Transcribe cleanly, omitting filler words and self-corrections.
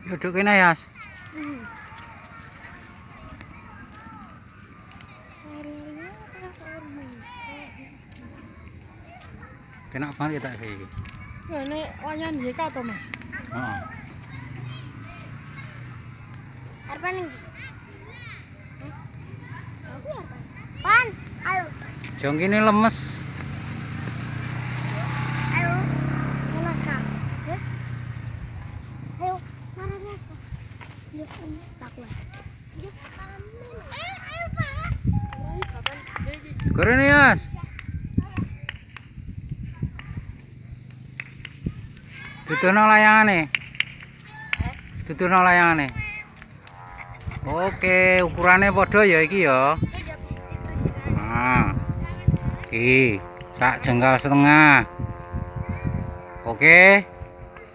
Duduk kene, Yas. Kena banget tak sih. Ya nek wayan iki to, Mas. Heeh. Arpan iki. Aku arpan. Pan, ayo. Jong kene lemes. Ayo. Mas Kak. Ya. Ayo, mana Mas Kak? Ya, tak kuat. Ya, amin. Ayo, Pak. Keren, Yas. Dudono layangane. Dudono layangane. Oke, ukurannya padha ya iki ya. Nah. Iki sak jengkal setengah. Oke.